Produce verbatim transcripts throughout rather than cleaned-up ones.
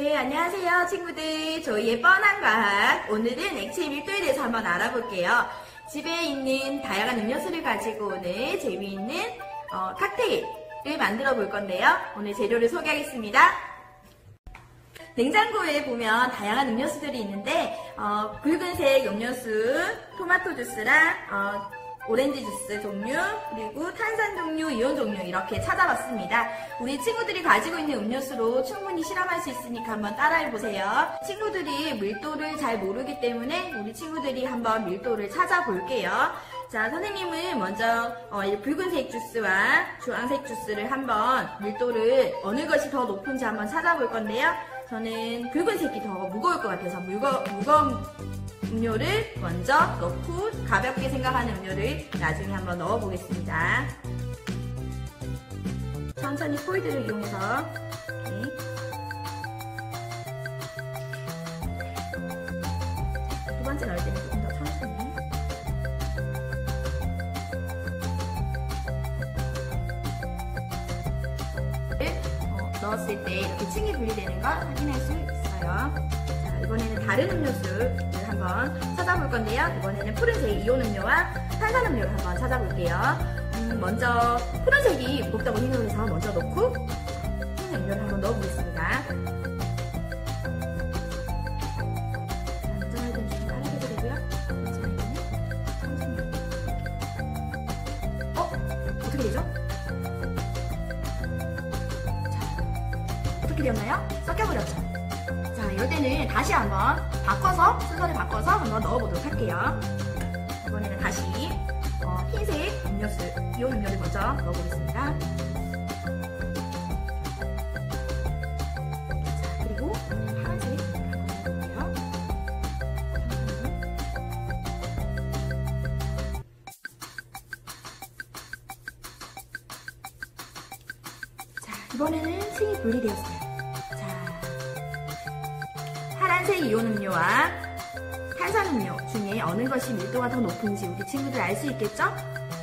네, 안녕하세요 친구들. 저희의 뻔한 과학, 오늘은 액체 밀도에 대해서 한번 알아볼게요. 집에 있는 다양한 음료수를 가지고 오늘 재미있는 어, 칵테일을 만들어 볼 건데요. 오늘 재료를 소개하겠습니다. 냉장고에 보면 다양한 음료수들이 있는데 어, 붉은색 음료수, 토마토 주스랑 어, 오렌지 주스 종류, 그리고 탄산 종류, 이온 종류 이렇게 찾아봤습니다. 우리 친구들이 가지고 있는 음료수로 충분히 실험할 수 있으니까 한번 따라해보세요. 친구들이 밀도를 잘 모르기 때문에 우리 친구들이 한번 밀도를 찾아볼게요. 자, 선생님은 먼저 어, 이 붉은색 주스와 주황색 주스를 한번 밀도를 어느 것이 더 높은지 한번 찾아볼 건데요. 저는 붉은색이 더 무거울 것 같아서 무거, 무거운 음료를 먼저 넣고 가볍게 생각하는 음료를 나중에 한번 넣어보겠습니다. 천천히 포이드를 이용해서 이렇게. 두 번째 넣을 때는 조금 더 천천히. 어, 넣었을 때 이렇게 층이 분리되는 걸 확인할 수 있어요. 자, 이번에는 다른 음료수를 한번 찾아볼 건데요. 이번에는 푸른색 이온 음료와 탄산 음료를 한번 찾아볼게요. 음, 먼저 푸른색이 무겁다고 생각해서 먼저 넣고 흰 음료를 한번 넣어보겠습니다. 먼저 하여튼 좀 빠르게 되고요. 천천히. 어? 어떻게 되죠? 자, 어떻게 되었나요? 섞여버렸죠? 자, 이럴 때는 다시 한번 바꿔서, 순서를 바꿔서 한번 넣어보도록 할게요. 이번에는 다시 어, 흰색 음료수, 이온 음료를 먼저 넣어보겠습니다. 자, 그리고 파란색 넣어볼게요. 자, 이번에는 층이 분리되었어요. 파란색 이온 음료와 탄산 음료 중에 어느 것이 밀도가 더 높은지 우리 친구들 알 수 있겠죠?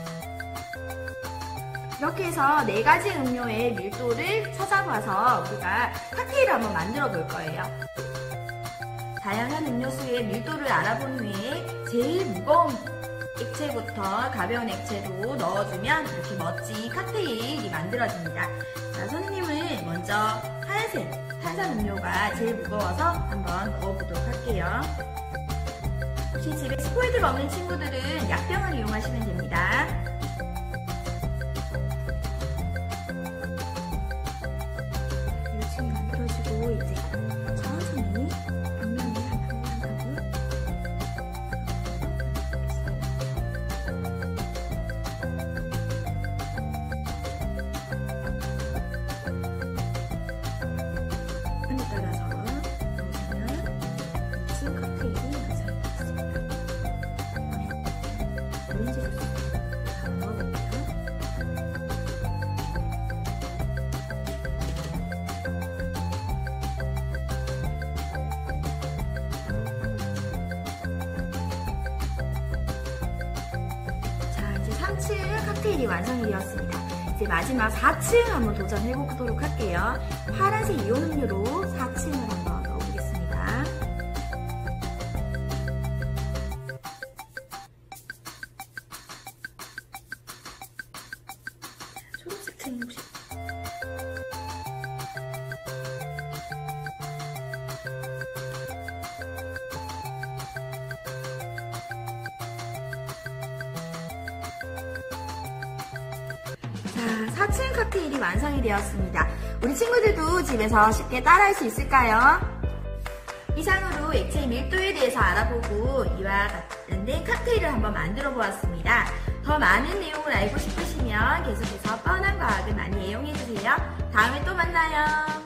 이렇게 해서 네 가지 음료의 밀도를 찾아봐서 우리가 칵테일을 한번 만들어 볼 거예요. 다양한 음료수의 밀도를 알아본 후에 제일 무거운 액체부터 가벼운 액체로 넣어주면 이렇게 멋진 칵테일이 만들어집니다. 자, 선생님은 먼저 하얀색 탄산 음료가 제일 무거워서 한번 넣어보도록 할게요. 혹시 집에 스포이드가 없는 친구들은 약병을 이용하시면 됩니다. 이 층이 만들어지고 이제 천천히 음료를 한 방울 한 방울 따라서 넣으시면 미친 칵테일이 완성되었습니다. 오렌지 주스 한번 넣어볼게요. 자, 이제 삼 층 칵테일이 완성이 되었습니다. 이제 마지막 사 층 한번 도전해보도록 할게요. 파란색 이온 음료로 사 층을 한번 넣어보겠습니다. 초록색 층이 혹시 자, 사 층 칵테일이 완성이 되었습니다. 우리 친구들도 집에서 쉽게 따라할 수 있을까요? 이상으로 액체의 밀도에 대해서 알아보고 이와 같은 칵테일을 한번 만들어 보았습니다. 더 많은 내용을 알고 싶으시면 계속해서 뻔한 과학을 많이 애용해주세요. 다음에 또 만나요.